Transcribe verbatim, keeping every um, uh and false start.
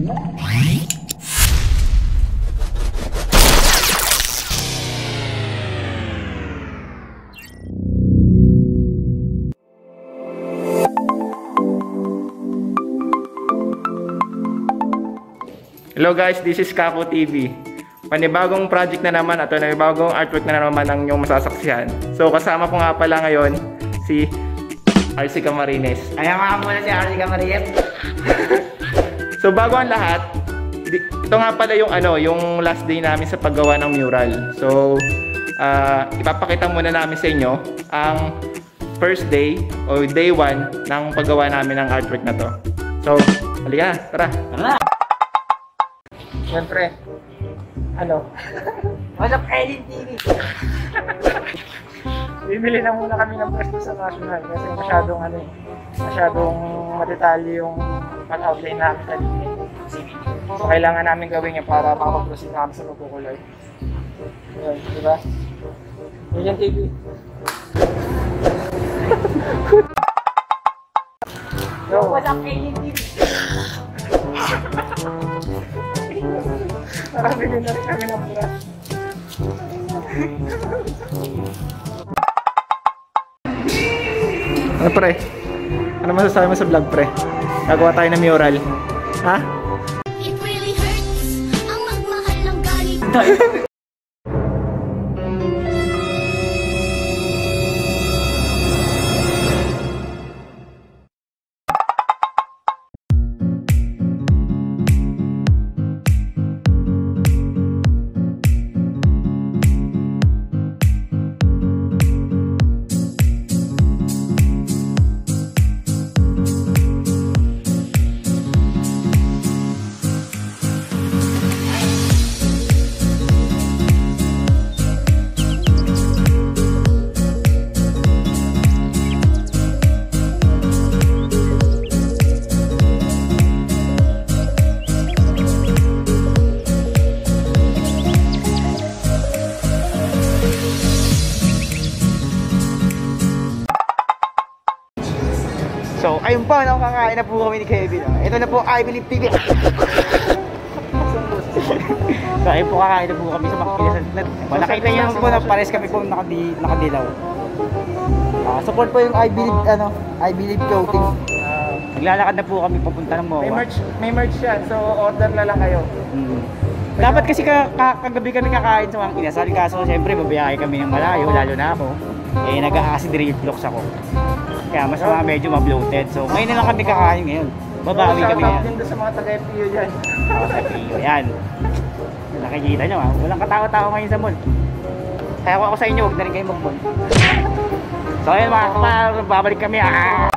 Hello guys, this is Kako T V. Panibagong project na naman at panibagong artwork na naman ang inyong masasaksihan. So kasama ko nga pala ngayon si R C Camarines. Ayan nga muna si R C Camarines. So bago ang lahat, ito nga pala yung ano, yung last day namin sa paggawa ng mural. So uh, ipapakita muna namin sa inyo ang first day o day one ng paggawa namin ng artwork na to. So, halika, tara. Tara. Siyempre, ano? What's up, Edit T V? Bibili na muna kami ng pwesto sa National kasi masyadong ano, masyadong madetalye yung pag-outline namin kanina. So kailangan namin gawin yan para makapag-proceed namin sa magkukulay. Yun, di ba? Yun yung T V. Yo, what's up, Edit T V? Nakabili na rin kami ng brush. Ano pre? Ano masasabi mo sa vlog pre? Gagawa tayo ng mural. Ha? It really hurts ang magmahal ng galit. So, ayun po, no, kakain na po kami ni Kevin. Oh. Ito na po, I Believe T V. So, ayun po, kakain na po kami sa Makikilasan. Nakita niyo naman po na pares kami po nakadi, nakadilaw. Uh, support po yung I Believe, ano, I Believe Clothing. Uh, Naglalakad na po kami papunta ng Moa. May merch, may merch yan, so order na lang kayo. Hmm. Dapat kasi ka, ka, kagabi kami kakain sa mga kinasal, kaso siyempre babiyahe kami ng malayo, lalo na ako. Eh, nag-acid reflux ako. Kaya mas mga medyo ma-bloated. So, ngayon na lang kami kakain ngayon. Babawi kami ngayon. Shoutout din doon sa mga taga-F P U dyan. F P U, yan. Nakikita nyo ha, walang katao-tao ngayon sa mall. Kaya kung ako sa inyo, huwag na rin kayo mag-mall. So, ayun mga kapal, babalik kami ha.